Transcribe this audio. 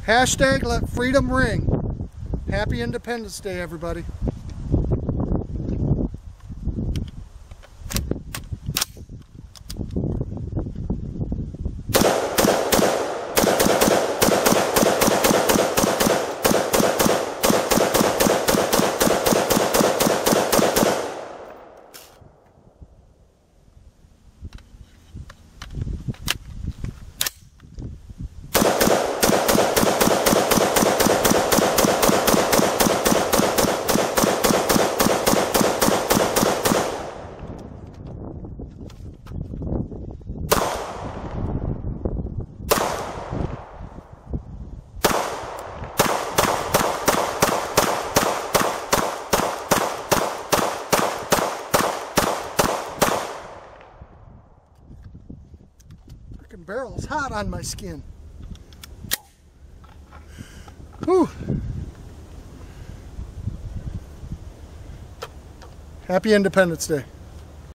Hashtag let freedom ring. Happy Independence Day, everybody. Barrel is hot on my skin. Whew. Happy Independence Day.